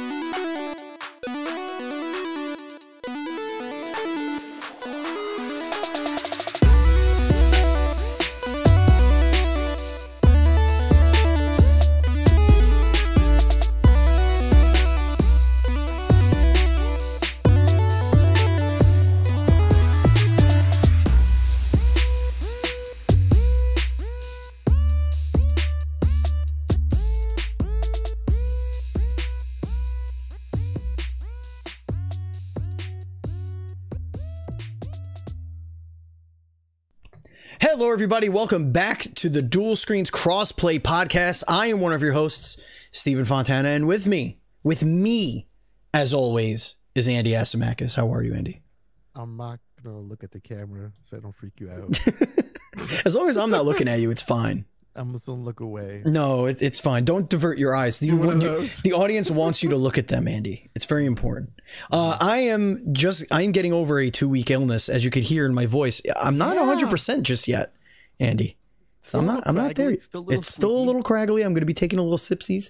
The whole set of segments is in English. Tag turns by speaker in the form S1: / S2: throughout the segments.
S1: Hello, everybody. Welcome back to the Dual Screens Crossplay Podcast. I am one of your hosts, Stephen Fontana, and with me, as always, is Andy Asimakis. How are you, Andy?
S2: I'm not going to look at the camera so I don't freak you out.
S1: As long as I'm not looking at you, it's fine.
S2: I'm just going to look away.
S1: No, it's fine. Don't divert your eyes. The audience wants you to look at them, Andy. It's very important. I am getting over a 2-week illness, as you could hear in my voice. I'm not 100% just yet, Andy. So I'm not there. It's still a little craggly. I'm going to be taking a little sipsies,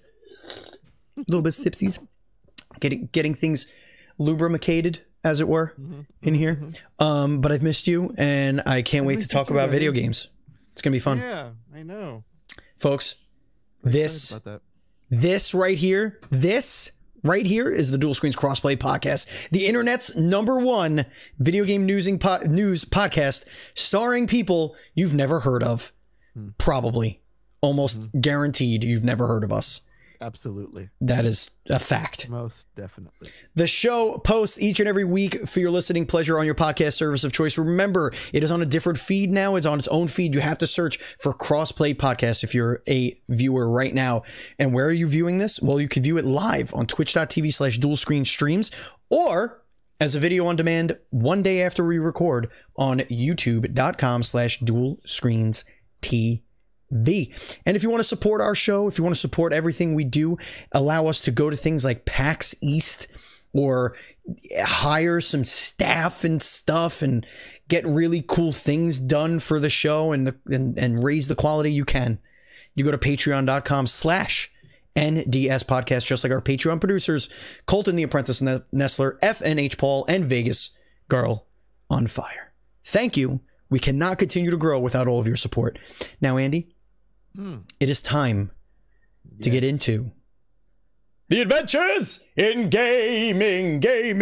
S1: getting things lubricated, as it were, in here. But I've missed you, and I can't wait to talk about video games. It's gonna be fun.
S2: Yeah, I know,
S1: folks. This right here is the Dual Screens Crossplay Podcast, the internet's #1 video game news podcast, starring people you've never heard of. Probably, almost guaranteed, you've never heard of us.
S2: Absolutely.
S1: That is a fact.
S2: Most definitely. The
S1: show posts each and every week for your listening pleasure on your podcast service of choice. Remember, it is on a different feed now. It's on its own feed. You have to search for Crossplay Podcast if you're a viewer right now. And where are you viewing this? Well, you can view it live on twitch.tv/dualscreenstreams or as a video on demand one day after we record on youtube.com/dualscreens.tv. And if you want to support our show, if you want to support everything we do, allow us to go to things like PAX East or hire some staff and stuff and get really cool things done for the show and raise the quality, you can. You go to patreon.com/NDS podcast, just like our Patreon producers, Colton the Apprentice Nestler, FNH Paul, and Vegas Girl on Fire. Thank you. We cannot continue to grow without all of your support. Now, Andy, it is time to get into the adventures in gaming.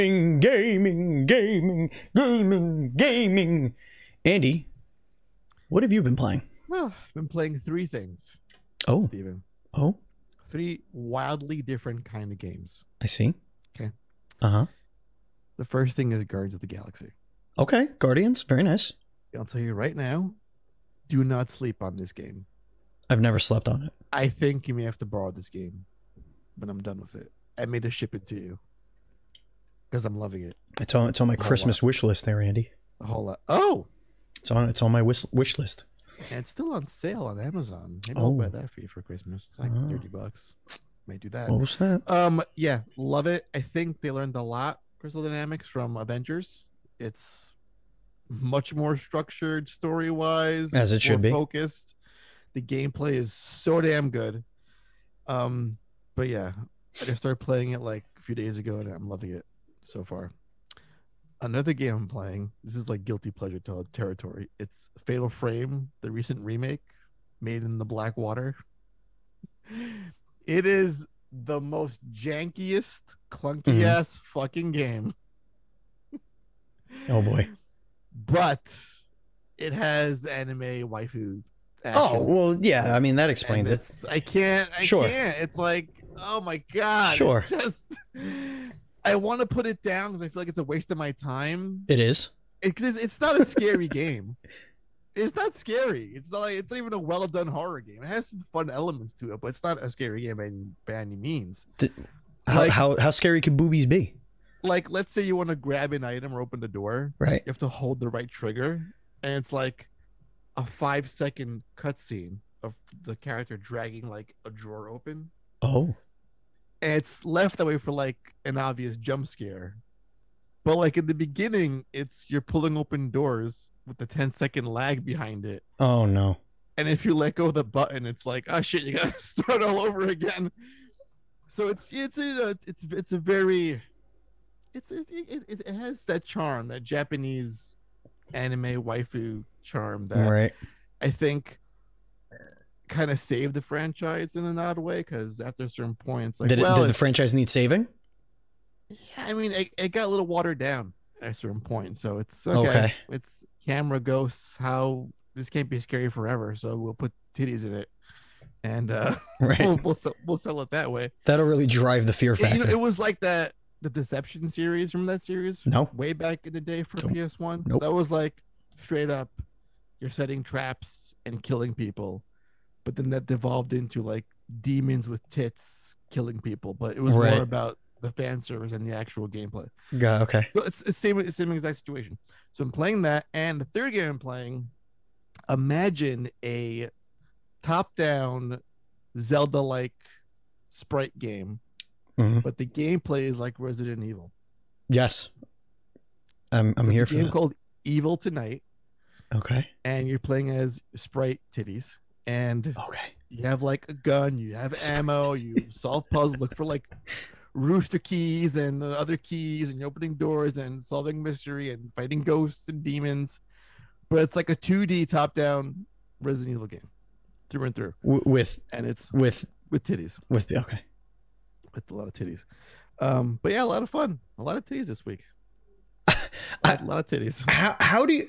S1: Andy, what have you been playing?
S2: Well, I've been playing 3 things.
S1: Oh,
S2: Steven.
S1: Oh,
S2: 3 wildly different kind of games.
S1: I see.
S2: Okay.
S1: The
S2: first thing is Guardians of the Galaxy.
S1: Okay, Guardians, very nice.
S2: I'll tell you right now, do not sleep on this game.
S1: I've never slept on it.
S2: I think you may have to borrow this game, but I'm done with it. I made to ship it to you because I'm loving it.
S1: It's on my Christmas wish list there, Andy.
S2: A whole lot. Oh,
S1: it's on my wish list.
S2: And it's still on sale on Amazon. Maybe I'll buy that for you for Christmas. It's like $30. May do that.
S1: What was that?
S2: Yeah, love it. I think they learned a lot, Crystal Dynamics, from Avengers. It's much more structured story-wise,
S1: as it should be.
S2: Focused. The gameplay is so damn good. But yeah, I just started playing it like a few days ago, and I'm loving it so far. Another game I'm playing, this is like guilty pleasure territory. It's Fatal Frame, the recent remake, made in the Black Water. It is the most jankiest, clunky ass fucking game.
S1: Oh boy.
S2: But it has anime waifu action.
S1: Oh, well, yeah. I mean, that explains it.
S2: I can't. It's like, oh my God.
S1: Sure.
S2: I want to put it down because I feel like it's a waste of my time.
S1: It is.
S2: It's not a scary game. It's not scary. It's not even a well done horror game. It has some fun elements to it, but it's not a scary game by any means.
S1: How scary could boobies be?
S2: Like, let's say you want to grab an item or open the door.
S1: Right.
S2: You have to hold the right trigger, and it's like a 5-second cutscene of the character dragging like a drawer open.
S1: Oh.
S2: And it's left that way for like an obvious jump scare. But like in the beginning, you're pulling open doors with the 10-second lag behind it.
S1: Oh no.
S2: And if you let go of the button, it's like, oh shit, you gotta start all over again. So it's a very it has that charm, that Japanese anime waifu charm that
S1: Right.
S2: I think kind of saved the franchise in an odd way, because after a certain point, it's like,
S1: Did the
S2: it's-
S1: franchise need saving?
S2: Yeah, I mean, it got a little watered down at a certain point, so it's
S1: Okay.
S2: It's camera ghosts. How this can't be scary forever, so we'll put titties in it, and
S1: Right.
S2: we'll sell it that way.
S1: That'll really drive the fear
S2: Yeah,
S1: factor.
S2: it was like that. The Deception series, remember that series?
S1: No.
S2: Way back in the day for
S1: Nope.
S2: PS1.
S1: Nope.
S2: So that was like straight up, you're setting traps and killing people, but then that devolved into like demons with tits killing people. But it was
S1: Right.
S2: more about the fan service and the actual gameplay.
S1: Yeah, okay.
S2: So it's the same exact situation. So I'm playing that, and the third game I'm playing, imagine a top-down Zelda-like sprite game,
S1: Mhm.
S2: but the gameplay is like Resident Evil.
S1: Yes. I'm
S2: So
S1: here
S2: it's
S1: for
S2: a game
S1: that.
S2: called Evil Tonight,
S1: Okay.
S2: and you're playing as sprite titties, and
S1: Okay.
S2: you have like a gun, you have
S1: Sprite
S2: ammo, you solve puzzles, look for like rooster keys and other keys, and you're opening doors and solving mystery and fighting ghosts and demons. But it's like a 2D top-down Resident Evil game, through and through,
S1: With
S2: and it's
S1: with
S2: titties,
S1: okay.
S2: with a lot of titties. But yeah, a lot of fun, a lot of titties this week. A lot of titties.
S1: How do you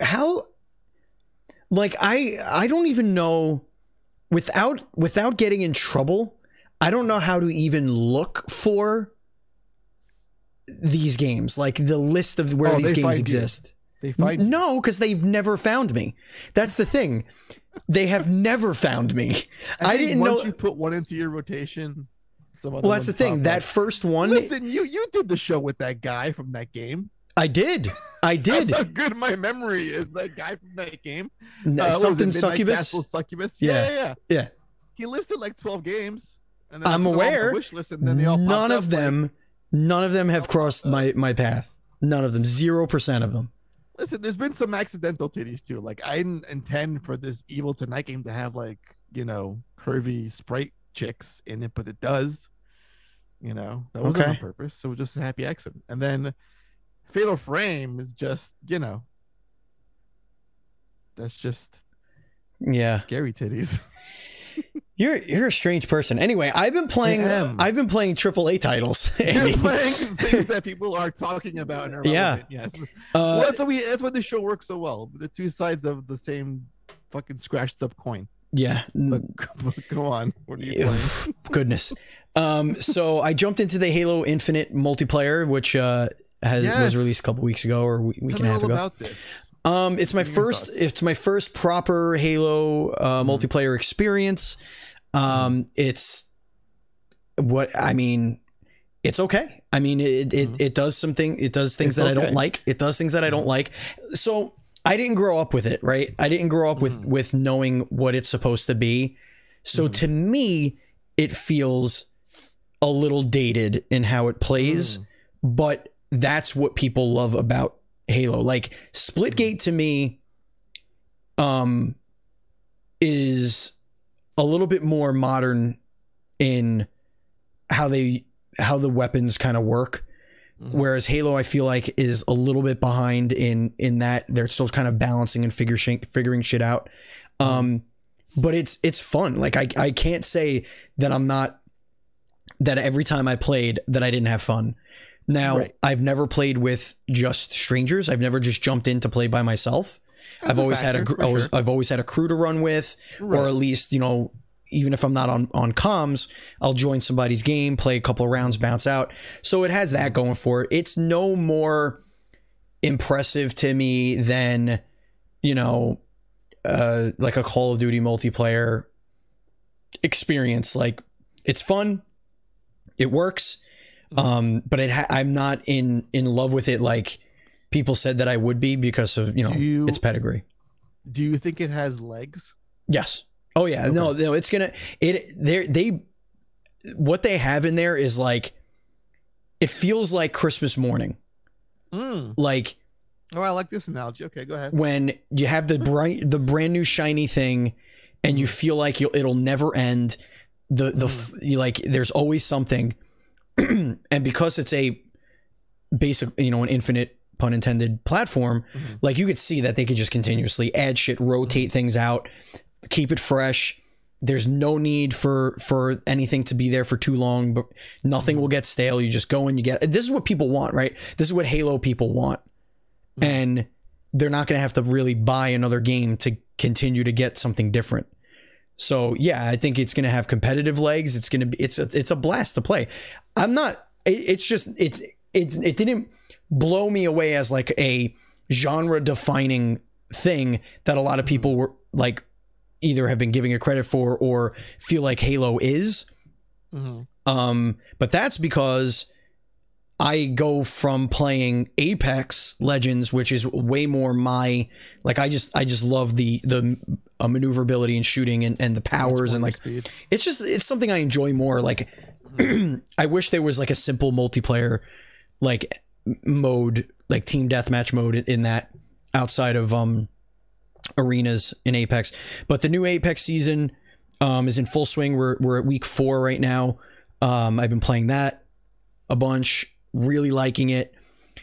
S1: like I don't even know, without getting in trouble, I don't know how to even look for these games, like the list of where
S2: Oh,
S1: these
S2: they
S1: games
S2: find you.
S1: exist.
S2: They find
S1: No, because they've never found me. That's the thing. They have never found me. I
S2: think
S1: didn't
S2: once
S1: know.
S2: you put one into your rotation, some other
S1: Well, that's the
S2: ones
S1: thing.
S2: pop
S1: That
S2: up.
S1: first one,
S2: Listen, you did the show with that guy from that game.
S1: I did.
S2: That's how good my memory is. That guy from that game. What was
S1: Something
S2: it, Midnight
S1: succubus.
S2: Castle Succubus.
S1: Yeah. Yeah.
S2: He listed like 12 games. And then
S1: I'm
S2: I put them all on my
S1: aware.
S2: wish list, and then they all
S1: None
S2: popped
S1: of
S2: up, like,
S1: them. None of them have crossed my path. None of them. 0% of them.
S2: listen, there's been some accidental titties too. Like I didn't intend for this Evil Tonight game to have like, curvy sprite chicks in it, but it does. That wasn't on
S1: Okay.
S2: purpose. So it was just a happy accident. And then Fatal Frame is just, that's just
S1: Yeah.
S2: scary titties.
S1: You're a strange person. Anyway, I've been playing
S2: am.
S1: AAA titles.
S2: You're
S1: Andy.
S2: playing things that people are talking about and are relevant. Yes. Well, that's why the show works so well. The two sides of the same fucking scratched up coin.
S1: Yeah.
S2: But go on. What are you playing?
S1: Goodness. So I jumped into the Halo Infinite multiplayer, which was
S2: Yes.
S1: released a couple weeks ago or a week
S2: Tell
S1: and
S2: me
S1: a
S2: all
S1: half ago.
S2: about this.
S1: It's my
S2: Give me your
S1: first.
S2: thoughts.
S1: It's my first proper Halo multiplayer experience. It's what I mean. It's okay. I mean, it does something. It does things
S2: It's
S1: that I
S2: okay.
S1: don't like. It does things that I don't like. So I didn't grow up with it, right? I didn't grow up with knowing what it's supposed to be. So to me, it feels a little dated in how it plays, but that's what people love about Halo. Like Splitgate to me is a little bit more modern in how the weapons kind of work, whereas Halo I feel like is a little bit behind in that they're still kind of balancing and figuring shit out. But it's fun. Like I can't say that that every time I played that I didn't have fun. Now,
S2: Right.
S1: I've never played with just strangers. I've never just jumped in to play by myself.
S2: That's
S1: I've
S2: a
S1: always
S2: factor,
S1: had
S2: for sure.
S1: I've always had a crew to run with, or
S2: Right.
S1: at least, even if I'm not on comms, I'll join somebody's game, play a couple of rounds, bounce out. So it has that going for it. It's no more impressive to me than, like a Call of Duty multiplayer experience. Like it's fun. It works. But I'm not in love with it like people said that I would be because of, its pedigree.
S2: Do you think it has legs?
S1: Yes. Oh yeah.
S2: Okay.
S1: No, it's what they have in there is like, it feels like Christmas morning. Like
S2: Oh, I like this analogy. Okay, go ahead.
S1: when you have the brand new shiny thing and you feel like it'll never end. Like there's always something. and because it's a basic, an infinite, pun intended, platform, like you could see that they could just continuously add shit, rotate things out, keep it fresh. There's no need for anything to be there for too long, but nothing will get stale. You just go and you get, this is what people want, right? This is what Halo people want. And they're not going to have to really buy another game to continue to get something different. So yeah, I think it's going to have competitive legs. It's going to be, it's a blast to play. It didn't blow me away as like a genre defining thing that a lot of people were like, either have been giving it credit for or feel like Halo is. But that's because I go from playing Apex Legends, which is way more my, like, I just love the maneuverability and shooting and the powers and like, speed. It's something I enjoy more. Like, I wish there was like a simple multiplayer, like mode, like team deathmatch mode in that, outside of, arenas in Apex. But the new Apex season is in full swing. We're at week 4 right now. I've been playing that a bunch, really liking it.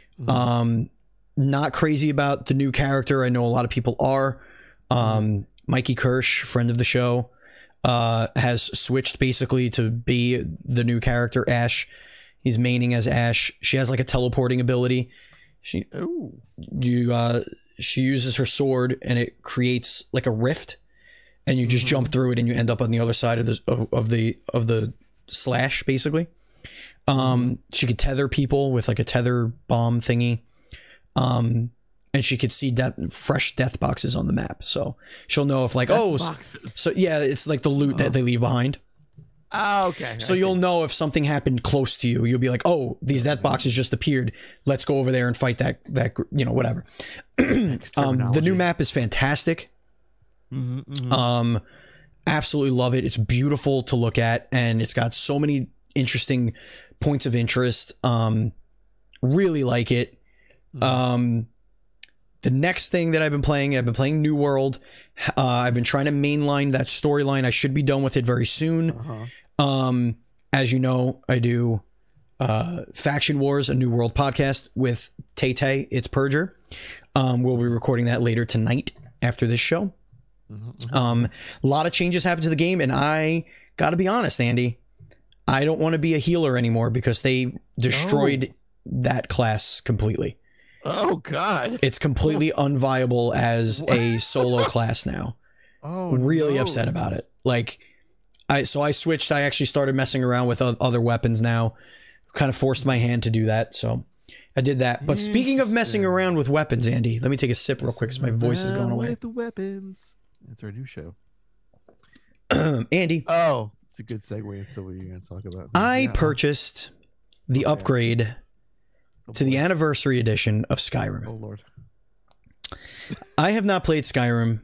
S1: Not crazy about the new character. I know a lot of people are. Mikey Kirsch, friend of the show, has switched basically to be the new character, Ash. He's maining as Ash. She has like a teleporting ability. She uses her sword and it creates like a rift, and you just jump through it and you end up on the other side of the slash, basically. She could tether people with like a tether bomb thingy. And she could see fresh death boxes on the map. So she'll know if like, so yeah, it's like the loot that they leave behind.
S2: Oh, okay.
S1: So you'll know if something happened close to you. You'll be like, oh, these death boxes just appeared. Let's go over there and fight that whatever. The new map is fantastic. Absolutely love it. It's beautiful to look at, and it's got so many interesting points of interest. Really like it. The next thing that I've been playing New World. I've been trying to mainline that storyline. I should be done with it very soon. As you know, I do Faction Wars, a New World podcast with Tay. It's Purger. We'll be recording that later tonight after this show. A lot of changes happened to the game, and I gotta be honest, Andy, I don't want to be a healer anymore because they destroyed that class completely.
S2: Oh God.
S1: It's completely unviable as a solo class now. Really upset about it. Like, I switched. I actually started messing around with other weapons now. Kind of forced my hand to do that, so I did that. But speaking of messing around with weapons, Andy, let me take a sip real quick because my voice is going away.
S2: With the weapons. It's our new show.
S1: Andy.
S2: Oh, it's a good segue into what you're going to talk about.
S1: I purchased the upgrade to the anniversary edition of Skyrim.
S2: Oh Lord.
S1: I have not played Skyrim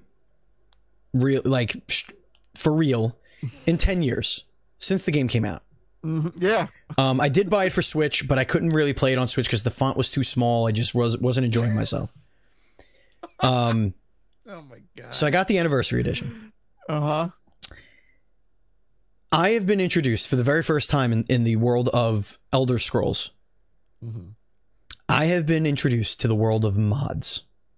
S1: for real in 10 years since the game came out.
S2: Yeah.
S1: I did buy it for Switch, but I couldn't really play it on Switch because the font was too small. I just wasn't enjoying myself.
S2: Oh my God.
S1: So I got the anniversary edition. I have been introduced for the very first time in the world of Elder Scrolls. I have been introduced to the world of mods.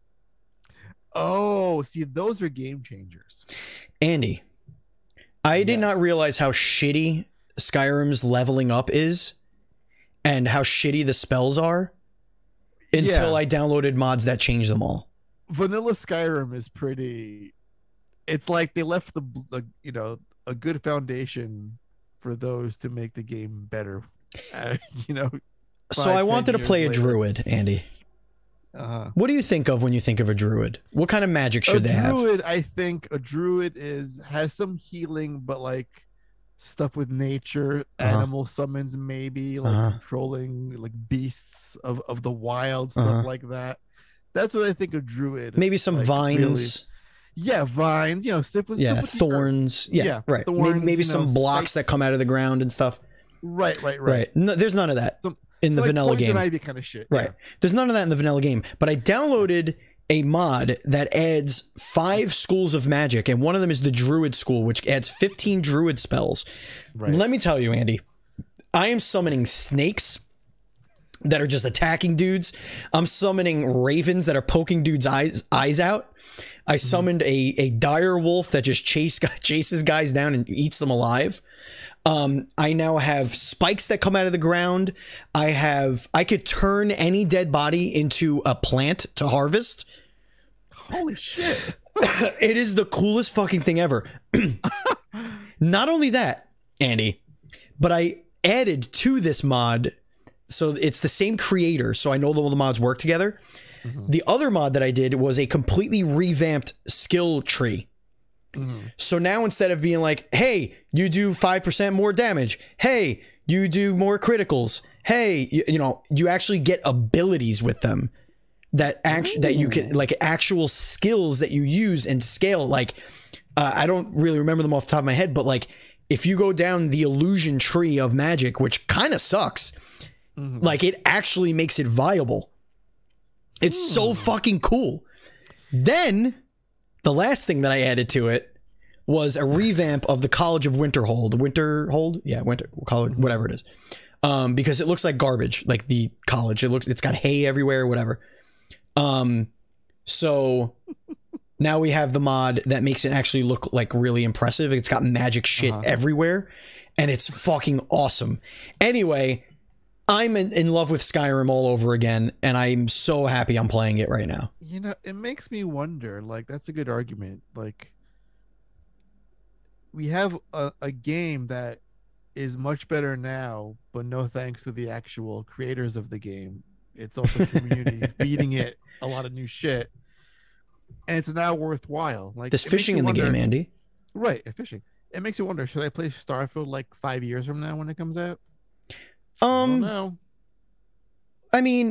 S2: Oh, see, those are game changers.
S1: Andy, I did not realize how shitty Skyrim's leveling up is and how shitty the spells are until I downloaded mods that change them all.
S2: Vanilla Skyrim is pretty... It's like they left the a good foundation for those to make the game better.
S1: So I wanted to play a druid, Andy. What do you think of when you think of a druid? What kind of magic should they have?
S2: I think a druid has some healing, but like stuff with nature, animal summons, maybe like controlling like beasts of the wild, stuff like that. That's what I think of druid.
S1: Maybe some vines.
S2: Really, vines. Stuff with
S1: thorns. Right. Thorns, maybe some blocks that come out of the ground and stuff.
S2: Right.
S1: No, there's none of that in the vanilla game.
S2: Ivy kind of shit.
S1: Right. There's none of that in the vanilla game. But I downloaded a mod that adds 5 schools of magic, and one of them is the Druid School, which adds 15 Druid spells. Right. Let me tell you, Andy, I am summoning snakes that are just attacking dudes. I'm summoning ravens that are poking dudes' eyes out. I summoned a dire wolf that just chases guys down and eats them alive. I now have spikes that come out of the ground. I could turn any dead body into a plant to harvest.
S2: Holy shit.
S1: It is the coolest fucking thing ever. Not only that, Andy, but I added to this mod, so it's the same creator, so I know all the mods work together. The other mod that I did was a completely revamped skill tree. So now instead of being like, hey, you do 5% more damage, hey, you do more criticals, hey, you know, you actually get abilities with them that you can, like, actual skills that you use and scale. Like, I don't really remember them off the top of my head, but like, if you go down the illusion tree of magic, which kind of sucks, like, it actually makes it viable. It's so fucking cool. Then the last thing that I added to it was a revamp of the College of Winterhold. Yeah, Winter College, whatever it is. Because it looks like garbage, like the college. It's got hay everywhere, whatever. So now we have the mod that makes it actually look like really impressive. It's got magic shit everywhere, and it's fucking awesome. Anyway, I'm in love with Skyrim all over again, and I'm so happy I'm playing it right now.
S2: You know, it makes me wonder, like, that's a good argument. Like, we have a game that is much better now, but no thanks to the actual creators of the game. It's also community feeding it a lot of new shit, and it's now worthwhile. Like,
S1: there's fishing in the game, Andy.
S2: Right, fishing. It makes you wonder, should I play Starfield like 5 years from now when it comes out? I don't know.
S1: I mean,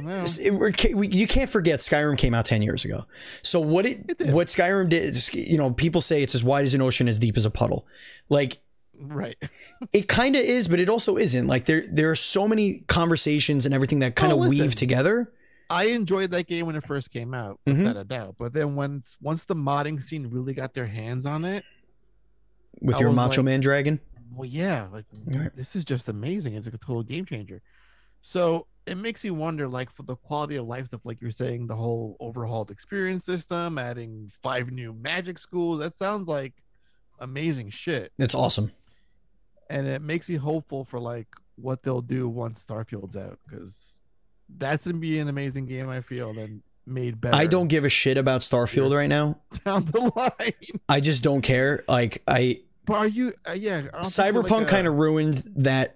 S1: you can't forget Skyrim came out 10 years ago. So what Skyrim did is, you know, people say it's as wide as an ocean, as deep as a puddle. Like,
S2: right.
S1: It kind of is, but it also isn't. Like, there are so many conversations and everything that kind of weave together.
S2: I enjoyed that game when it first came out, without a doubt. But then once the modding scene really got their hands on it,
S1: with your Macho Man Dragon.
S2: Well, yeah, like, this is just amazing. It's like a total game changer. So it makes you wonder, like, for the quality of life stuff, like you're saying, the whole overhauled experience system, adding 5 new magic schools. That sounds like amazing shit.
S1: It's awesome.
S2: And it makes you hopeful for, like, what they'll do once Starfield's out, because that's going to be an amazing game, I feel, then made better.
S1: I don't give a shit about Starfield right now.
S2: Down the line.
S1: I just don't care. Like,
S2: But are you? Yeah.
S1: Cyberpunk kind of ruined that.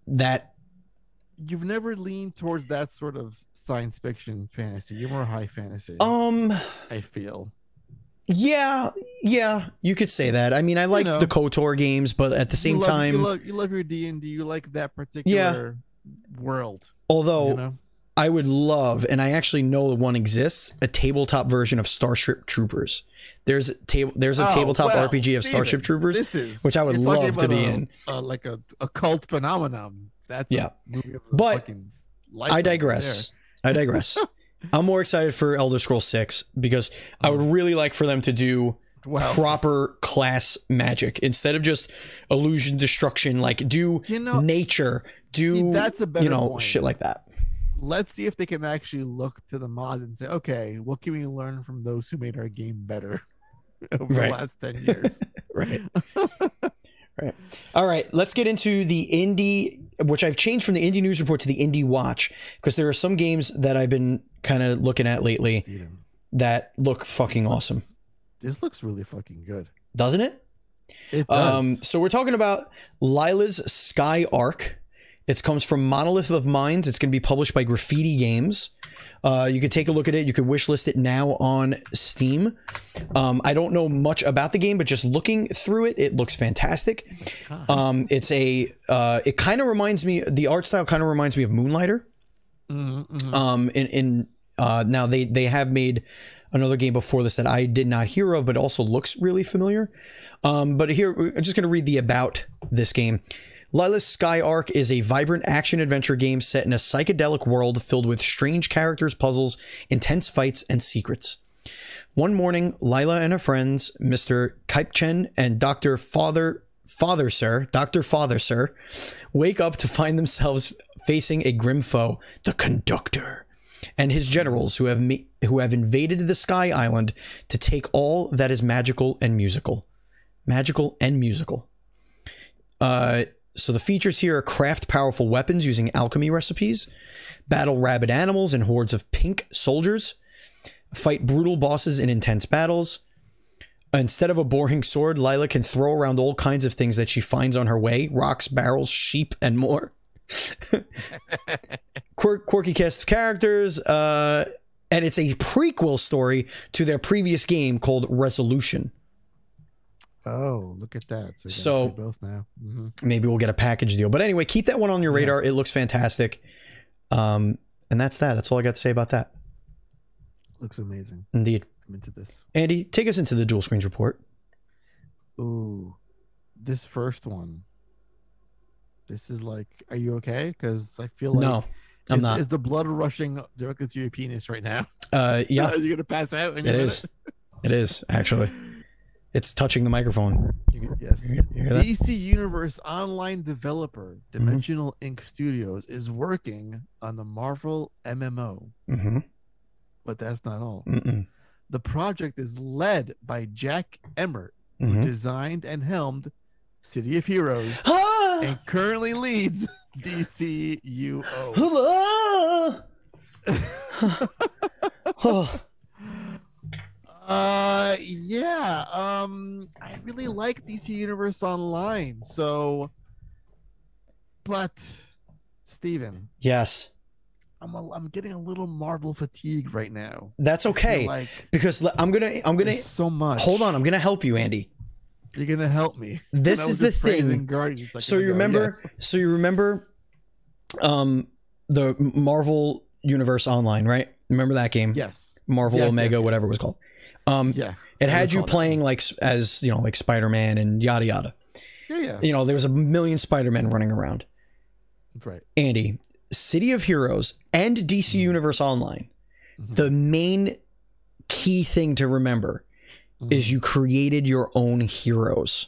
S2: You've never leaned towards that sort of science fiction fantasy. You're more high fantasy.
S1: I
S2: feel.
S1: Yeah, you could say that. I mean, I like the KOTOR games, but at the same time,
S2: you love your D&D. You like that particular world.
S1: Although I would love, and I actually know one exists, a tabletop version of Starship Troopers. There's a tabletop RPG of Starship Troopers, which I would love to be in.
S2: Like a cult phenomenon. That's movie of the
S1: but I digress. I'm more excited for Elder Scrolls 6 because I would really like for them to do proper class magic instead of just illusion destruction. Like, do nature,
S2: that's a better point.
S1: Shit like that.
S2: Let's see if they can actually look to the mods and say, okay, what can we learn from those who made our game better over the last 10 years?
S1: Right. All right, let's get into the indie, which I've changed from the Indie News Report to the Indie Watch, because there are some games that I've been kind of looking at lately that look fucking awesome.
S2: This looks really fucking good.
S1: Doesn't it?
S2: It does.
S1: So we're talking about Lila's Sky Arc. It comes from Monolith of Minds. It's going to be published by Graffiti Games. You could take a look at it. You could wishlist it now on Steam. I don't know much about the game, but just looking through it, it looks fantastic. It kind of reminds me, the art style kind of reminds me of Moonlighter. Now they have made another game before this that I did not hear of, but also looks really familiar. But here, I'm just going to read the about this game. Lila's Sky Arc is a vibrant action-adventure game set in a psychedelic world filled with strange characters, puzzles, intense fights, and secrets. One morning, Lila and her friends, Mr. Kaipchen and Dr. Father Sir, Dr. Father Sir, wake up to find themselves facing a grim foe, the Conductor, and his generals who have invaded the Sky Island to take all that is magical and musical. Magical and musical. So the features here are craft powerful weapons using alchemy recipes, battle rabid animals and hordes of pink soldiers, fight brutal bosses in intense battles. Instead of a boring sword, Lila can throw around all kinds of things that she finds on her way, rocks, barrels, sheep, and more. Quirky cast of characters, and it's a prequel story to their previous game called Resolution.
S2: Oh, look at that.
S1: So
S2: both now.
S1: Maybe we'll get a package deal. But anyway, keep that one on your radar. It looks fantastic. And that's that. That's all I got to say about that.
S2: Looks amazing.
S1: Indeed.
S2: I'm into this.
S1: Andy, take us into the Dual Screens report.
S2: Ooh, this first one. This is like, are you okay? Because I feel like
S1: no, I'm not.
S2: Is the blood rushing directly to your penis right now?
S1: Yeah.
S2: Are you gonna pass out?
S1: It is. It is actually. It's touching the microphone.
S2: Yes.
S1: You hear that?
S2: DC Universe online developer Dimensional Ink Studios is working on the Marvel MMO. But that's not all. The project is led by Jack Emmert, who designed and helmed City of Heroes and currently leads DCUO. I really like DC Universe Online. So, but Steven.
S1: Yes.
S2: I'm getting a little Marvel fatigue right now.
S1: That's okay.
S2: Like,
S1: because I'm gonna
S2: so much.
S1: Hold on, I'm gonna help you, Andy.
S2: You're gonna help me.
S1: This is the thing. So you remember?
S2: Yes.
S1: So you remember, the Marvel Universe Online, right? Remember that game?
S2: Yes.
S1: Marvel Omega, whatever it was called. It had you playing like as like Spider-Man and yada yada.
S2: Yeah.
S1: There was a million Spider-Men running around.
S2: Right.
S1: Andy, City of Heroes and DC Universe Online, the main key thing to remember is you created your own heroes.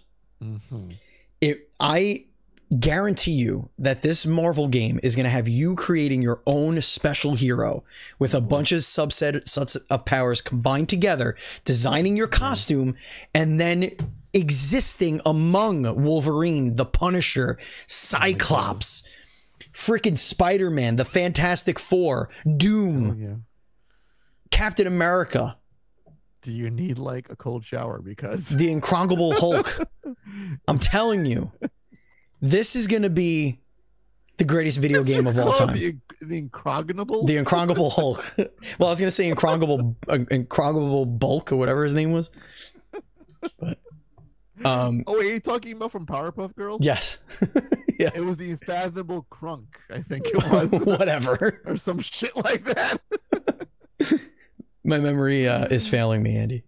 S1: I guarantee you that this Marvel game is going to have you creating your own special hero with a bunch of subsets of powers combined together, designing your costume, and then existing among Wolverine, the Punisher, Cyclops, freaking Spider-Man, the Fantastic Four, Doom, Captain America.
S2: Do you need like a cold shower? Because
S1: the Incredible Hulk. I'm telling you, this is going to be the greatest video game of all time.
S2: The Incredible?
S1: The Incredible Hulk. Well, I was going to say Incredible Bulk or whatever his name was. But,
S2: oh, wait, are you talking about from Powerpuff Girls?
S1: Yes. Yeah.
S2: It was the Unfathomable Crunk, I think it was.
S1: Whatever.
S2: Or some shit like that.
S1: My memory is failing me, Andy.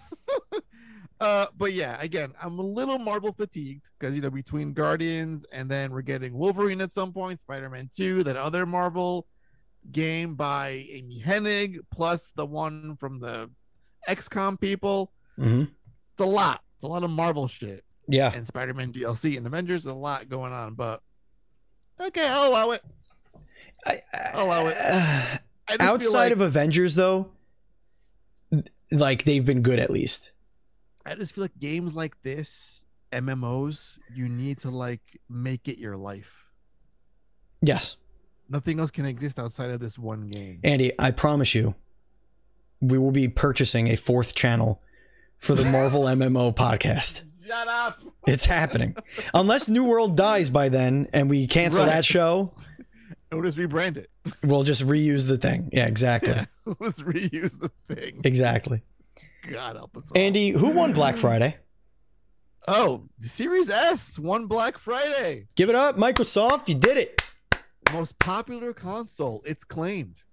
S2: But yeah, again, I'm a little Marvel fatigued because between Guardians and then we're getting Wolverine at some point, Spider-Man 2, that other Marvel game by Amy Hennig, plus the one from the XCOM people. It's a lot. It's a lot of Marvel shit.
S1: Yeah.
S2: And Spider-Man DLC and Avengers, a lot going on, but okay, I'll allow it. I'll allow it.
S1: Outside of Avengers, though, like they've been good at least.
S2: I just feel like games like this, MMOs, you need to like make it your life.
S1: Yes.
S2: Nothing else can exist outside of this one game.
S1: Andy, I promise you, we will be purchasing a 4th channel for the Marvel MMO podcast.
S2: Shut up.
S1: It's happening. Unless New World dies by then and we cancel that show.
S2: We'll just rebrand it.
S1: We'll just reuse the thing. Yeah, exactly.
S2: Yeah, let's reuse the thing.
S1: Exactly.
S2: God help us all.
S1: Andy, who won Black Friday?
S2: Oh, the Series S won Black Friday.
S1: Give it up, Microsoft. You did it.
S2: Most popular console, it's claimed.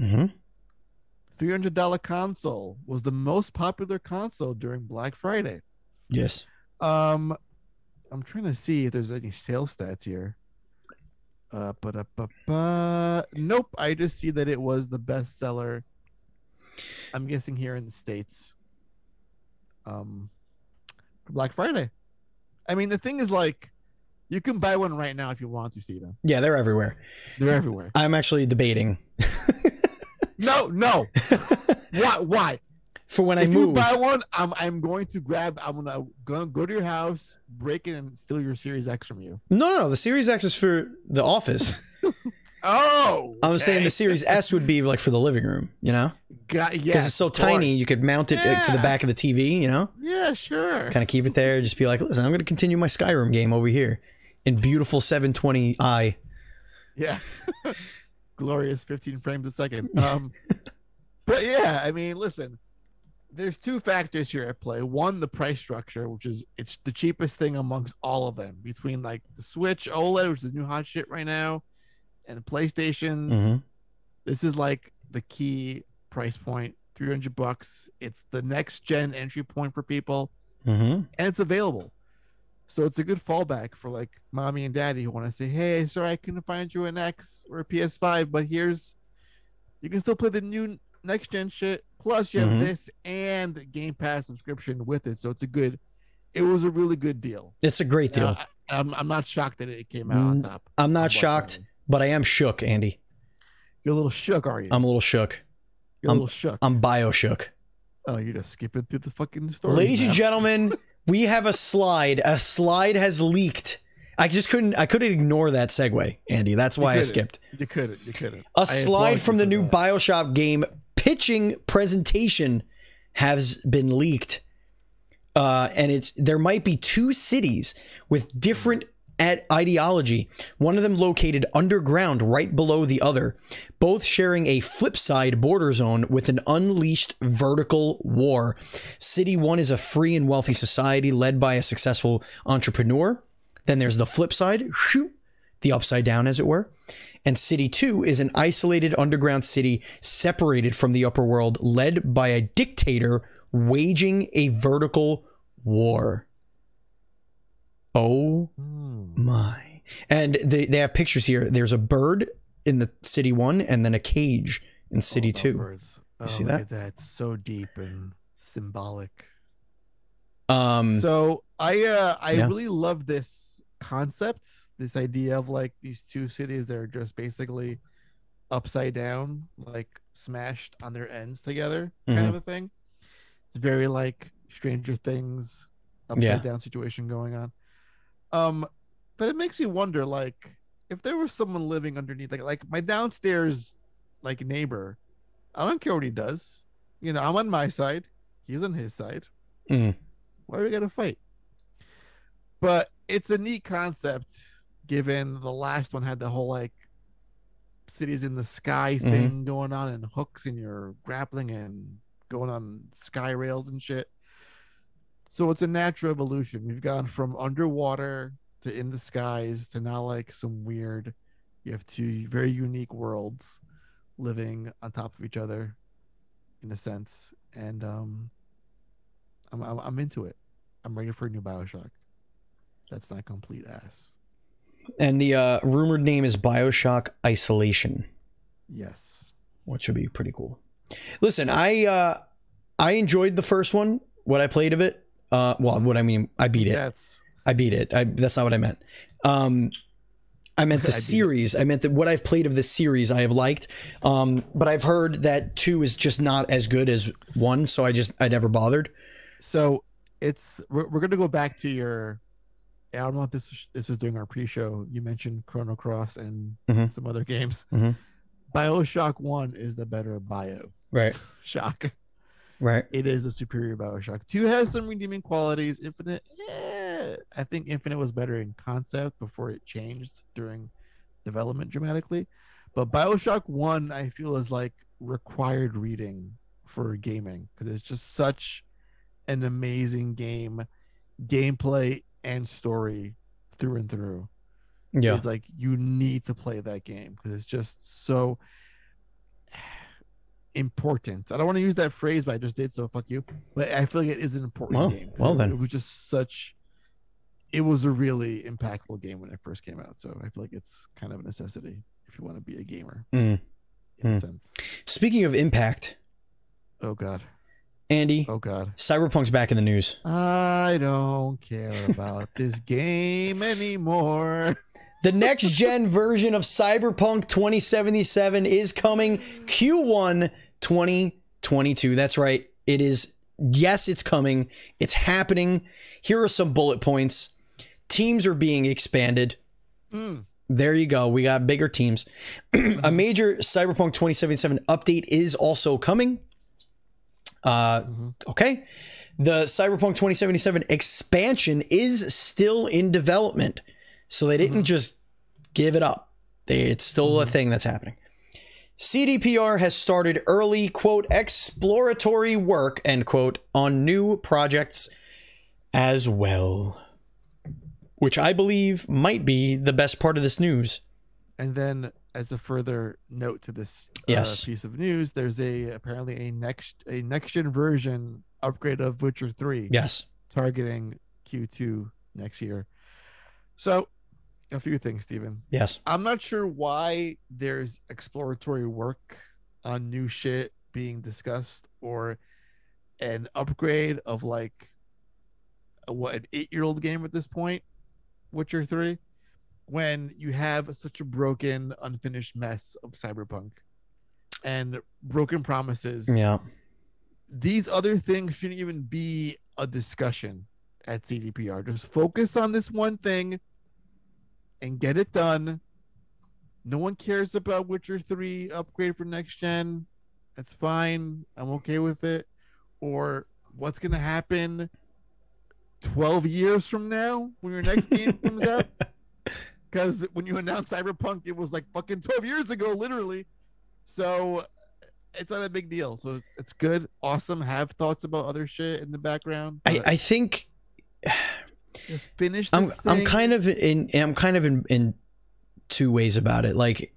S2: $300 console was the most popular console during Black Friday.
S1: Yes.
S2: I'm trying to see if there's any sales stats here. Nope. I just see that it was the bestseller. I'm guessing here in the States. Black Friday. I mean, the thing is, like, you can buy one right now if you want to, Steven.
S1: Yeah, they're everywhere.
S2: They're everywhere.
S1: I'm actually debating.
S2: No. Why?
S1: For when I
S2: If
S1: move.
S2: you buy one, I'm going to go to your house, break it, and steal your Series X from you.
S1: No. The Series X is for the office.
S2: Oh,
S1: I was saying the Series S would be like for the living room, you know? Because it's so tiny, you could mount it to the back of the TV, you know?
S2: Yeah, sure.
S1: Kind of keep it there. Just be like, listen, I'm going to continue my Skyrim game over here in beautiful 720i.
S2: Yeah. Glorious 15 frames a second. But yeah, I mean, listen, there's two factors here at play. One, the price structure, which is it's the cheapest thing amongst all of them, between like the Switch OLED, which is the new hot shit right now, and the PlayStations.
S1: Mm-hmm.
S2: This is like the key price point, $300. It's the next gen entry point for people,
S1: Mm-hmm.
S2: and it's available. So it's a good fallback for like mommy and daddy who want to say, hey, sorry, I couldn't find you an X or a PS5, but you can still play the new next gen shit. Plus, you have this and Game Pass subscription with it. So it was a really good deal.
S1: It's a great deal.
S2: I'm not shocked that it came out on top.
S1: I'm not shocked, but I am shook, Andy.
S2: You're a little shook, are you?
S1: I'm a little shook.
S2: You're a little shook.
S1: I'm bio-shook.
S2: Oh, you're just skipping through the fucking story.
S1: Ladies and gentlemen, we have a slide. A slide has leaked. I couldn't ignore that segue, Andy. That's why I skipped.
S2: You couldn't.
S1: A slide from the new BioShock game pitching presentation has been leaked. And there might be two cities with different ideology, one of them located underground right below the other, both sharing a flip side border zone with an unleashed vertical war. City 1 is a free and wealthy society led by a successful entrepreneur. Then there's the flip side, the upside down as it were. And City 2 is an isolated underground city separated from the upper world, led by a dictator waging a vertical war. Oh my. And they have pictures here. There's a bird in the City 1 and then a cage in City 2.
S2: Birds.
S1: You see that?
S2: Look at that. It's so deep and symbolic.
S1: So
S2: I really love this concept, this idea of like these two cities that are just basically upside down, like smashed on their ends together, kind of a thing. It's very like Stranger Things upside down situation going on. But it makes me wonder, like, if there was someone living underneath, like my downstairs, like neighbor, I don't care what he does. You know, I'm on my side, he's on his side. Why are we gonna fight? But it's a neat concept, given the last one had the whole like cities in the sky thing going on, and hooks, and you're grappling and going on sky rails and shit. So it's a natural evolution. We've gone from underwater to in the skies to now like some weird, you have two very unique worlds living on top of each other in a sense. And I'm into it. I'm ready for a new BioShock. That's not complete ass.
S1: And the rumored name is BioShock Isolation.
S2: Yes.
S1: Which would be pretty cool. Listen, I enjoyed the first one, what I played of it. Well, what I mean, I beat it. I beat it. That's not what I meant. I meant the series. I meant that what I've played of this series I have liked. But I've heard that 2 is just not as good as 1, so I never bothered.
S2: So we're gonna go back to your. I don't know if this was during our pre-show. You mentioned Chrono Cross and some other games. BioShock 1 is the better Bio.
S1: Right.
S2: Shock.
S1: Right.
S2: It is a superior BioShock. 2 has some redeeming qualities. Infinite, I think Infinite was better in concept before it changed during development dramatically. But BioShock 1, I feel, is like required reading for gaming because it's just such an amazing game, gameplay and story through and through.
S1: Yeah.
S2: It's like you need to play that game because it's just so important. I don't want to use that phrase, but I just did, so fuck you. But I feel like it is an important game.
S1: Well, then.
S2: It was just such... It was a really impactful game when it first came out, so I feel like it's kind of a necessity if you want to be a gamer. In a sense.
S1: Speaking of impact...
S2: Oh, God.
S1: Andy,
S2: Oh God.
S1: Cyberpunk's back in the news.
S2: I don't care about this game anymore.
S1: The next gen version of Cyberpunk 2077 is coming Q1 2022. That's right. It is. Yes, it's coming. It's happening. Here are some bullet points. Teams are being expanded. There you go. We got bigger teams. A major Cyberpunk 2077 update is also coming. Okay. The Cyberpunk 2077 expansion is still in development. So they didn't just give it up. It's still a thing that's happening. CDPR has started early, quote, exploratory work, end quote, on new projects as well. Which I believe might be the best part of this news.
S2: And then, as a further note to this piece of news, there's apparently a next gen version upgrade of Witcher 3.
S1: Yes.
S2: Targeting Q2 next year. So, a few things, Steven.
S1: Yes.
S2: I'm not sure why there's exploratory work on new shit being discussed, or an upgrade of like an 8-year-old game at this point, Witcher 3, when you have such a broken, unfinished mess of Cyberpunk and broken promises.
S1: Yeah.
S2: These other things shouldn't even be a discussion at CDPR. Just focus on this one thing and get it done. No one cares about Witcher 3 upgrade for next gen. That's fine. I'm okay with it. Or what's going to happen 12 years from now when your next game comes out? Because when you announced Cyberpunk, it was like fucking 12 years ago, literally. So it's not a big deal. So it's good. Awesome. Have thoughts about other shit in the background.
S1: I think
S2: just finish this
S1: I'm kind of in two ways about it. Like,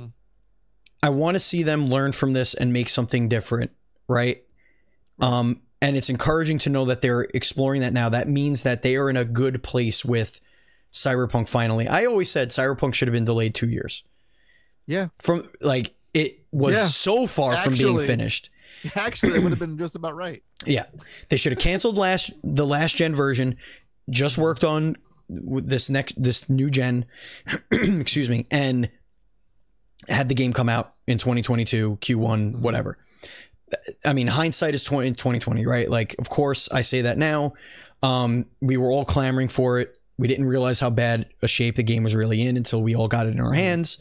S1: I want to see them learn from this and make something different, right? And it's encouraging to know that they're exploring that now. That means that they are in a good place with Cyberpunk finally. I always said Cyberpunk should have been delayed 2 years.
S2: Yeah.
S1: From like, it was so far from being finished.
S2: Actually, it would have been just about right.
S1: Yeah. They should have canceled the last gen version, just worked on this new gen, excuse me, and had the game come out in 2022, Q1, whatever. I mean, hindsight is 2020, right? Like, of course, I say that now. We were all clamoring for it. We didn't realize how bad a shape the game was really in until we all got it in our hands.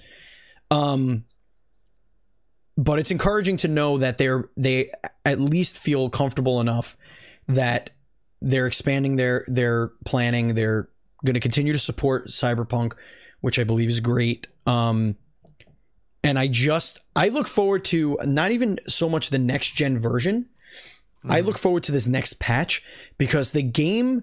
S1: But it's encouraging to know that they at least feel comfortable enough that they're expanding their planning. They're going to continue to support Cyberpunk, which I believe is great. And I look forward to not even so much the next gen version. I look forward to this next patch, because the game,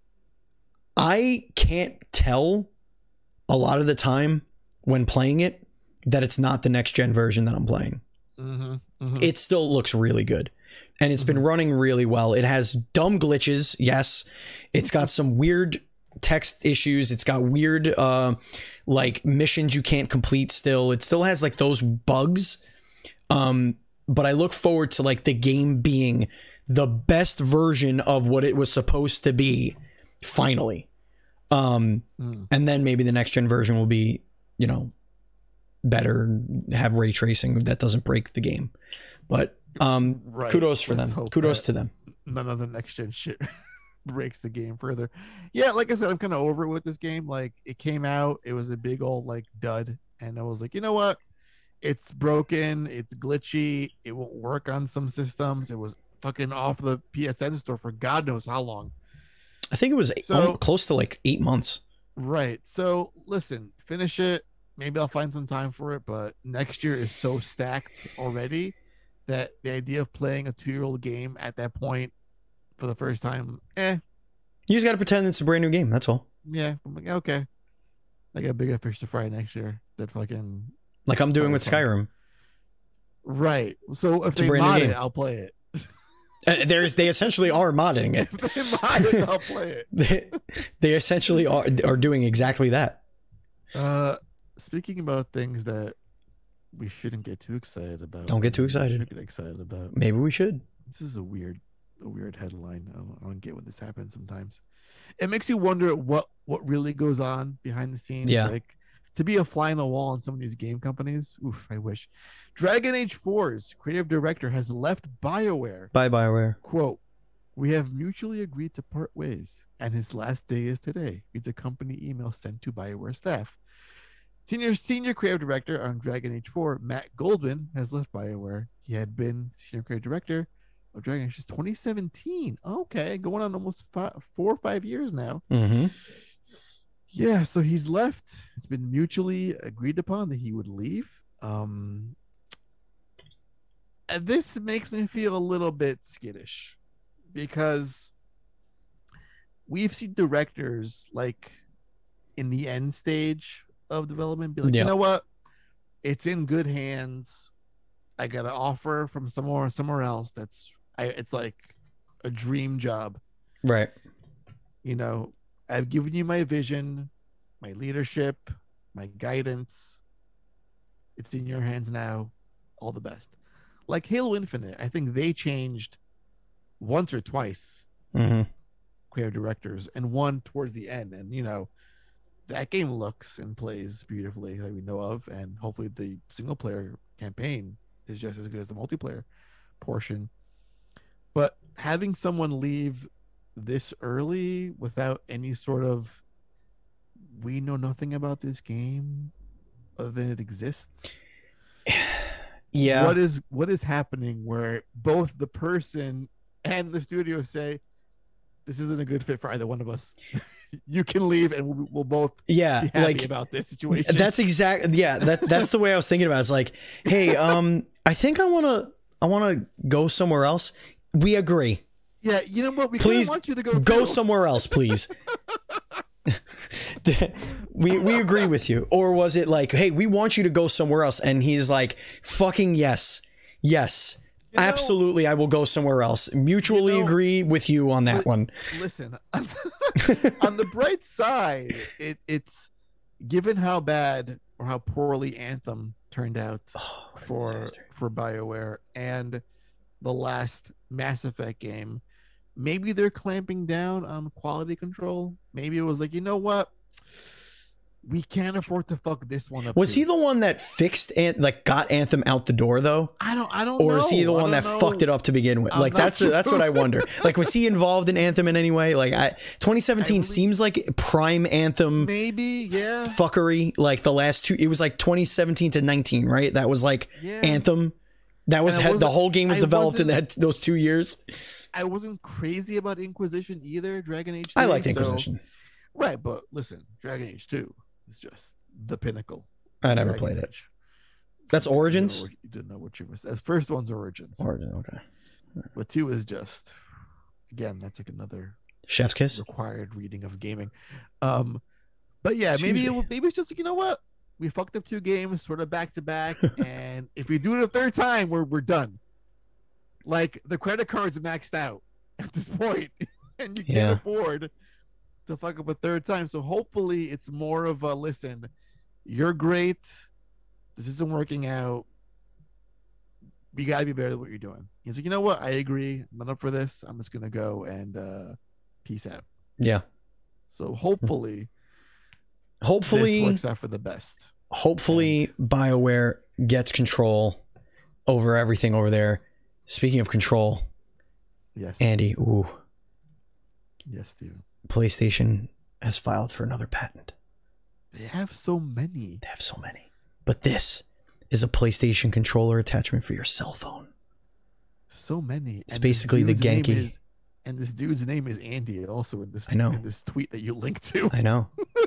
S1: I can't tell a lot of the time when playing it that it's not the next gen version that I'm playing. It still looks really good, and it's been running really well. It has dumb glitches. Yes. It's got some weird text issues. It's got weird, like missions you can't complete still. It still has like those bugs. But I look forward to like the game being the best version of what it was supposed to be finally. And then maybe the next gen version will be, you know, better, have ray tracing that doesn't break the game. But kudos for them. Kudos to them.
S2: None of the next gen shit breaks the game further. Yeah, like I said, I'm kind of over it with this game. Like, it came out, it was a big old like dud, and I was like, you know what? It's broken, it's glitchy, it won't work on some systems. It was fucking off the PSN store for God knows how long.
S1: I think it was close to like 8 months.
S2: Right. So listen, finish it. Maybe I'll find some time for it, but next year is so stacked already that the idea of playing a 2-year-old game at that point for the first time,
S1: You just got to pretend it's a brand new game. That's all.
S2: Yeah. I'm like, okay. I got bigger fish to fry next year. That fucking,
S1: like I'm doing with Skyrim.
S2: Right. So if they mod it, I'll play it.
S1: They essentially are modding it.
S2: If they mod it, I'll play
S1: it. They essentially are doing exactly that.
S2: Speaking about things that we shouldn't get too excited about.
S1: Don't get too excited.
S2: Get excited about.
S1: Maybe we should.
S2: This is a weird a weird headline. I don't get what this happens sometimes. It makes you wonder what really goes on behind the scenes.
S1: Yeah.
S2: Like, to be a fly on the wall in some of these game companies. Oof, I wish. Dragon Age 4's creative director has left BioWare.
S1: Bye, BioWare.
S2: Quote, "We have mutually agreed to part ways, and his last day is today," reads a company email sent to BioWare staff. Senior creative director on Dragon Age 4, Matt Goldman, has left BioWare. He had been senior creative director of Dragon Age since 2017. Okay, going on almost 4 or 5 years now.
S1: Mm-hmm.
S2: Yeah, so he's left. It's been mutually agreed upon that he would leave. And this makes me feel a little bit skittish because we've seen directors like in the end stage of development be like, you know what? It's in good hands. I got an offer from somewhere else. It's like a dream job.
S1: Right.
S2: You know, I've given you my vision, my leadership, my guidance. It's in your hands now. All the best. Like Halo Infinite, I think they changed once or twice creative directors, and one towards the end. And, you know, that game looks and plays beautifully that we know of. And hopefully the single player campaign is just as good as the multiplayer portion. But having someone leave this early without any sort of, we know nothing about this game other than it exists.
S1: Yeah.
S2: What is happening where both the person and the studio say, this isn't a good fit for either one of us. You can leave and we'll both be happy about this situation.
S1: That's that's the way I was thinking about it. It's like, hey, I think I wanna go somewhere else. We agree.
S2: Yeah, you know what? We
S1: please
S2: want you to
S1: go somewhere else, please. we agree with you. Or was it like, hey, we want you to go somewhere else, and he's like, fucking yes, absolutely, I will go somewhere else. Mutually agree with you on that one. Listen,
S2: on the bright side, it's given how bad or how poorly Anthem turned out for BioWare and the last Mass Effect game. Maybe they're clamping down on quality control. Maybe it was like, you know what? We can't afford to fuck this one up.
S1: Was he the one that fixed got Anthem out the door though?
S2: I don't know.
S1: Or is he the one that fucked it up to begin with? Like that's what I wonder. Like, was he involved in Anthem in any way? Like 2017 seems like prime Anthem fuckery. Like the last two, it was like 2017 to 19, right? That was like Anthem. That was the whole game was developed in those 2 years.
S2: I wasn't crazy about Inquisition either. Dragon Age 2.
S1: I liked Inquisition.
S2: Right, but listen, Dragon Age 2 is just the pinnacle.
S1: I never played it. That's Origins?
S2: You didn't know what you were. The first one's Origins.
S1: Origin, okay.
S2: But 2 is just, again, that's like another
S1: chef's kiss
S2: required reading of gaming. But yeah, maybe it's just like, you know what? We fucked up 2 games sort of back to back, and if we do it a third time, we're done. Like the credit card's maxed out at this point, and you can't afford to fuck up a third time. So hopefully it's more of a, listen, you're great. This isn't working out. You got to be better than what you're doing. He's like, you know what? I agree. I'm not up for this. I'm just going to go and peace out.
S1: Yeah.
S2: So hopefully this works out for the best.
S1: Hopefully BioWare gets control over everything over there. Speaking of control,
S2: yes,
S1: Andy, ooh.
S2: Yes, Steven.
S1: PlayStation has filed for another patent.
S2: They have so many.
S1: But this is a PlayStation controller attachment for your cell phone.
S2: So many.
S1: It's basically the Genki.
S2: And this dude's name is Andy also in this tweet that you linked to.
S1: I know.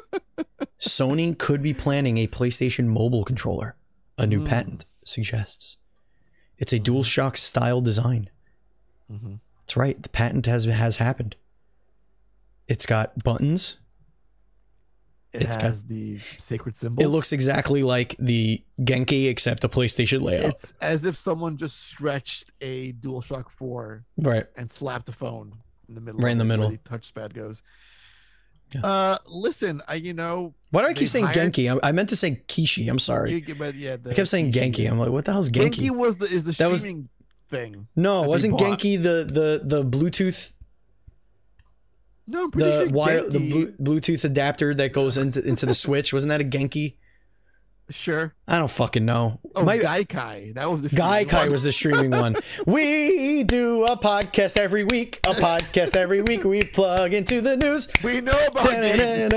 S1: Sony could be planning a PlayStation mobile controller, a new patent suggests. It's a DualShock style design. That's right. The patent has happened. It's got buttons.
S2: It's got the sacred symbol.
S1: It looks exactly like the Genki, except a PlayStation layout.
S2: It's as if someone just stretched a DualShock 4 and slapped a phone in the middle.
S1: Right in the middle.
S2: Where the touchpad goes. Yeah. Listen, why do I
S1: keep saying Genki? I meant to say Kishi. I'm sorry.
S2: But
S1: I kept saying Genki. I'm like, what the hell is Genki?
S2: Genki is the streaming thing.
S1: No,
S2: that they
S1: wasn't
S2: bought.
S1: Genki the Bluetooth,
S2: No, I'm pretty
S1: the
S2: sure
S1: wire,
S2: Genki,
S1: Bluetooth adapter that goes into the Switch? Wasn't that a Genki?
S2: Sure.
S1: I don't fucking know.
S2: Oh, Gaikai. That was the
S1: Gaikai
S2: one.
S1: was the streaming one. We do a podcast every week. A podcast every week. We plug into the news.
S2: We know about games.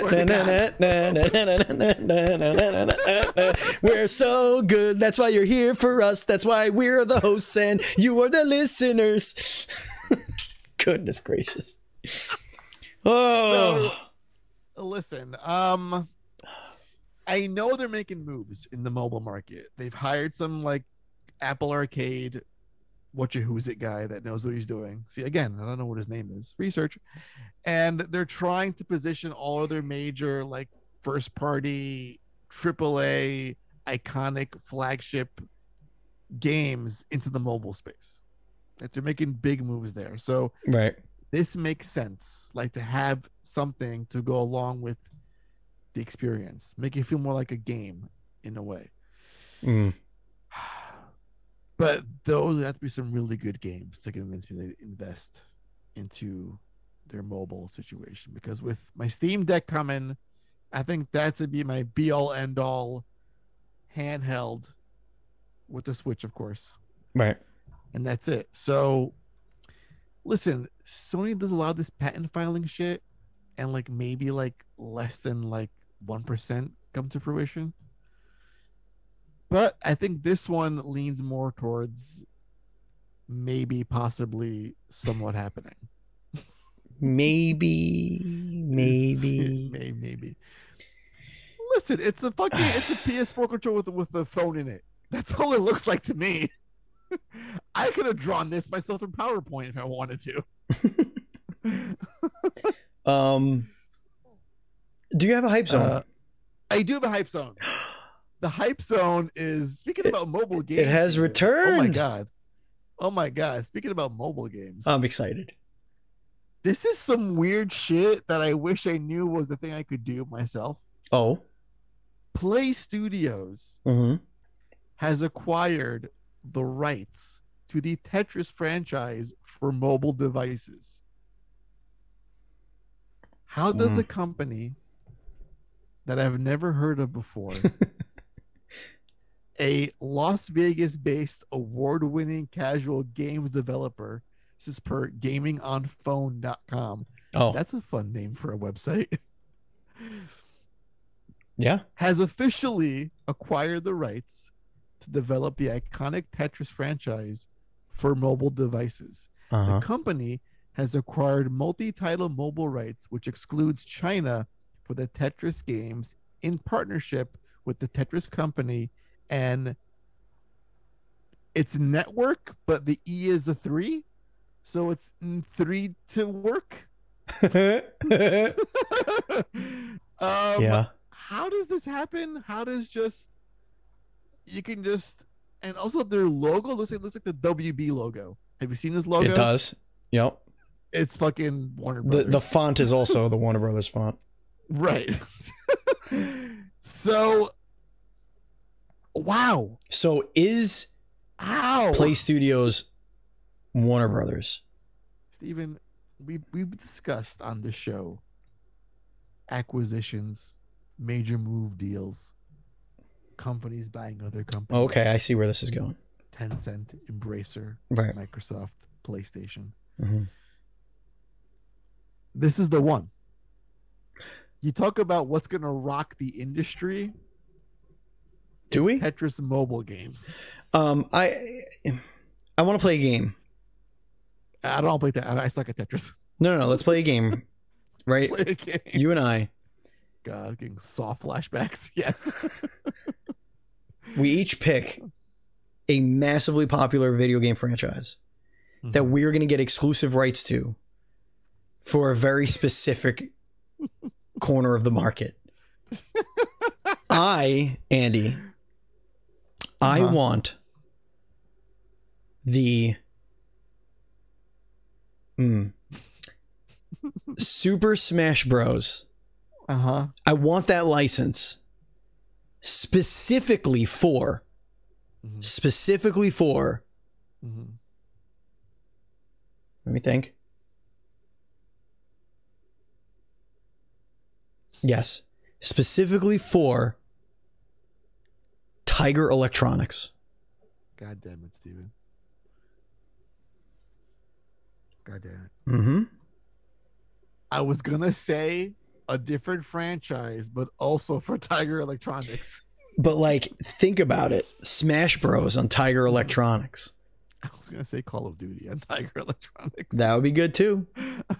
S1: We're so good. That's why you're here for us. That's why we're the hosts and you are the listeners. Goodness gracious. Oh.
S2: So, listen, I know they're making moves in the mobile market. They've hired some like Apple Arcade, who's it guy that knows what he's doing. See, again, I don't know what his name is. Research. And they're trying to position all of their major like first party, AAA, iconic flagship games into the mobile space. That they're making big moves there. So
S1: Right.
S2: this makes sense. Like to have something to go along with the experience, make it feel more like a game in a way. But those have to be some really good games to convince me to invest into their mobile situation, because with my Steam Deck coming, I think that's to be my be all end all handheld with the Switch, of course.
S1: Right.
S2: And that's it. So listen, Sony does a lot of this patent filing shit, and like maybe like less than like 1% come to fruition. But I think this one leans more towards maybe possibly somewhat happening.
S1: Maybe.
S2: Maybe. Listen, it's a PS4 controller with a phone in it. That's all it looks like to me. I could have drawn this myself in PowerPoint if I wanted to.
S1: Do you have a hype zone?
S2: I do have a hype zone. The hype zone is, speaking about mobile games.
S1: It has returned.
S2: Oh my god. Speaking about mobile games.
S1: I'm excited.
S2: This is some weird shit that I wish I knew was the thing I could do myself.
S1: Oh.
S2: Play Studios has acquired the rights to the Tetris franchise for mobile devices. How does a company that I've never heard of before, a Las Vegas-based award-winning casual games developer, this is per gamingonphone.com.
S1: Oh,
S2: that's a fun name for a website.
S1: Yeah.
S2: Has officially acquired the rights to develop the iconic Tetris franchise for mobile devices. The company has acquired multi-title mobile rights, which excludes China, for the Tetris games in partnership with the Tetris company and its network, but the E is a 3, so it's 3 to work.
S1: Yeah.
S2: How does this happen? How does and also their logo looks like the WB logo. Have you seen this logo?
S1: It does. Yep.
S2: It's fucking Warner Brothers.
S1: The font is also the Warner Brothers font.
S2: Right. So, wow.
S1: So is Play Studios Warner Brothers?
S2: Steven, we've discussed on the show acquisitions, major move deals, companies buying other companies.
S1: Okay, I see where this is going.
S2: Tencent, Embracer,
S1: right.
S2: Microsoft, PlayStation.
S1: Mm-hmm.
S2: This is the one. You talk about what's going to rock the industry.
S1: Do we?
S2: Tetris mobile games.
S1: I want to play a game.
S2: I don't play that. I suck at Tetris.
S1: No. Let's play a game. Right?
S2: Play a game.
S1: You and I.
S2: God, getting soft flashbacks. Yes.
S1: We each pick a massively popular video game franchise that we're going to get exclusive rights to for a very specific corner of the market. Andy, I want the Super Smash Bros. I want that license specifically for me think. Yes. Specifically for Tiger Electronics.
S2: God damn it, Steven. God damn it.
S1: Mm-hmm.
S2: I was gonna say a different franchise, but also for Tiger Electronics.
S1: But like, think about it. Smash Bros on Tiger Electronics.
S2: I was gonna say Call of Duty on Tiger Electronics.
S1: That would be good too.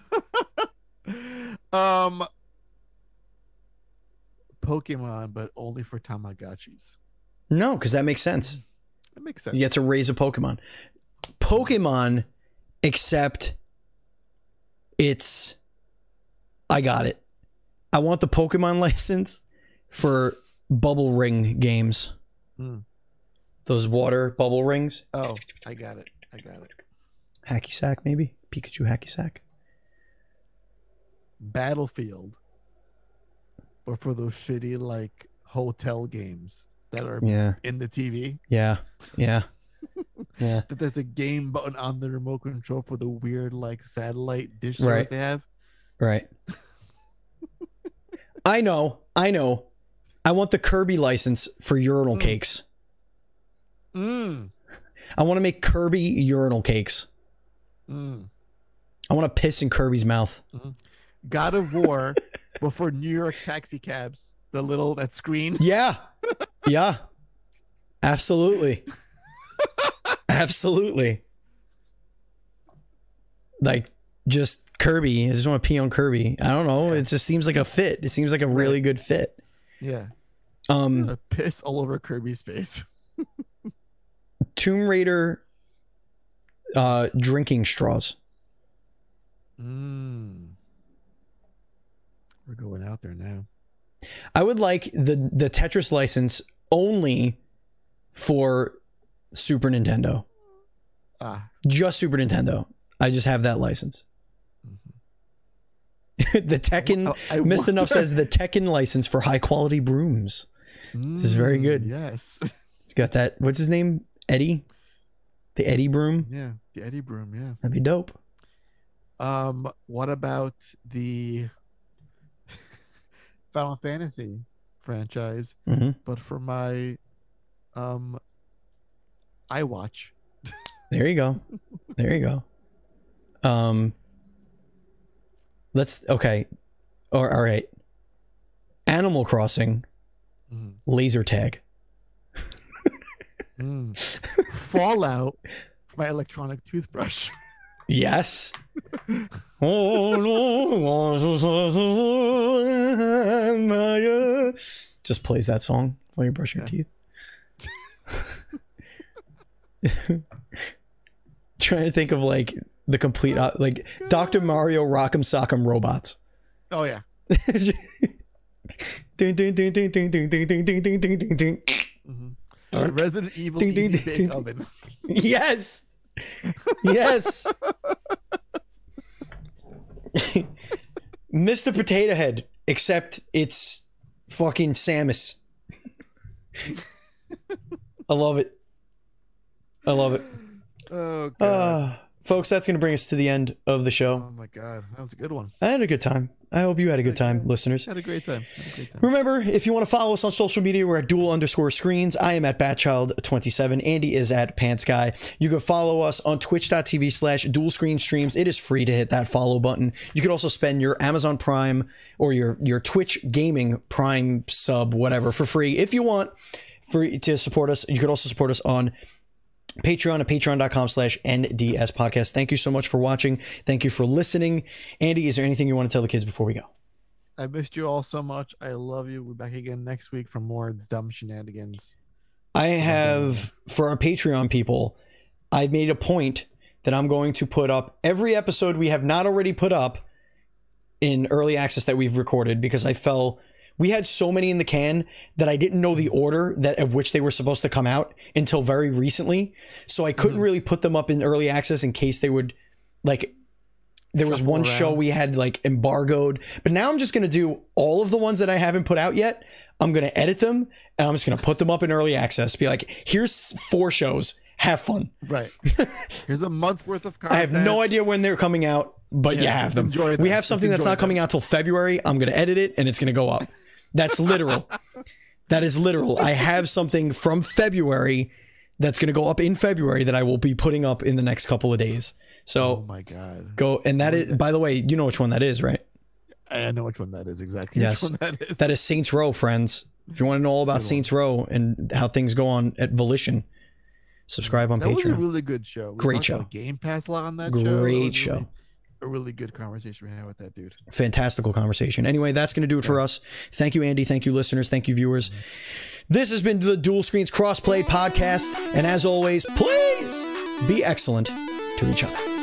S2: Pokemon, but only for Tamagotchis.
S1: No, because that makes sense.
S2: That makes sense.
S1: You get to raise a Pokemon. Pokemon, except it's... I got it. I want the Pokemon license for bubble ring games. Those water bubble rings.
S2: Oh, I got it.
S1: Hacky sack, maybe? Pikachu hacky sack.
S2: Battlefield. But for those shitty, like, hotel games that are in the TV.
S1: Yeah.
S2: That there's a game button on the remote control for the weird, like, satellite dish service they have.
S1: Right. I know. I want the Kirby license for urinal cakes. I want to make Kirby urinal cakes. I want to piss in Kirby's mouth.
S2: God of War, but for New York taxi cabs, that screen.
S1: Yeah. Absolutely. Absolutely. Like, just Kirby. I just want to pee on Kirby. I don't know. It just seems like a fit. It seems like a really good fit.
S2: Yeah. I'm gonna piss all over Kirby's face.
S1: Tomb Raider drinking straws.
S2: We're going out there now.
S1: I would like the Tetris license only for Super Nintendo. Just Super Nintendo. I just have that license. The Tekken, Mr. Enough says the Tekken license for high quality brooms. This is very good.
S2: Yes.
S1: He's got that. What's his name? Eddie? The Eddie broom?
S2: Yeah, the Eddie broom, yeah.
S1: That'd be dope.
S2: What about the Final Fantasy franchise? But for my iWatch.
S1: There you go. Okay. All right. Animal Crossing. Laser tag.
S2: Fallout. My electronic toothbrush.
S1: Yes. Just plays that song while you brush your teeth. Trying to think of like the complete like Dr. Mario Rock'em Sock'em Robots.
S2: Oh yeah.
S1: Ding, ding, ding, ding, ding, ding, ding, ding, ding, ding, ding, ding, ding.
S2: Resident Evil Easy Bake Oven.
S1: Yes. Mr. Potato Head, except it's fucking Samus. I love it.
S2: Oh god.
S1: Folks, that's going to bring us to the end of the show.
S2: Oh my god, that was a good one.
S1: I had a good time. I hope you had a good time, listeners.
S2: Had a great time.
S1: Remember, if you want to follow us on social media, we're at dual_screens. I am at Batchild27. Andy is at PantsGuy. You can follow us on twitch.tv/dualscreenstreams. It is free to hit that follow button. You can also spend your Amazon Prime or your Twitch Gaming Prime sub, whatever, for free if you want to support us. You could also support us on Patreon at patreon.com/NDS podcast. Thank you so much for watching. Thank you for listening. Andy, is there anything you want to tell the kids before we go?
S2: I missed you all so much. I love you. We're back again next week for more dumb shenanigans.
S1: I have, for our Patreon people, I've made a point that I'm going to put up every episode we have not already put up in early access that we've recorded, because we had so many in the can that I didn't know the order of which they were supposed to come out until very recently. So I couldn't really put them up in early access in case they would, like, there was one show we had like embargoed, but now I'm just going to do all of the ones that I haven't put out yet. I'm going to edit them and I'm just going to put them up in early access. Be like, here's 4 shows. Have fun.
S2: Right. Here's a month's worth of content.
S1: I have no idea when they're coming out, but you have them.
S2: enjoy them.
S1: We have something
S2: Just
S1: that's not
S2: enjoy
S1: coming out till February. I'm going to edit it and it's going to go up. That's literal. That is literal. I have something from February that's going to go up in February that I will be putting up in the next couple of days. So
S2: Oh my God.
S1: go. And that is, by the way, you know which one that is, right?
S2: I know which one that is exactly.
S1: Yes.
S2: Which one that is.
S1: That is Saints Row, friends. If you want to know all about Saints Row and how things go on at Volition, subscribe on
S2: That was a
S1: Patreon.
S2: really good show. We
S1: Great
S2: talked
S1: show.
S2: about Game Pass a lot on that show. It was
S1: Great show.
S2: A really good conversation we had with that dude.
S1: Fantastical conversation. Anyway, that's going to do it for us. Thank you, Andy. Thank you, listeners. Thank you, viewers. This has been the Dual Screens Crossplay podcast. And as always, please be excellent to each other.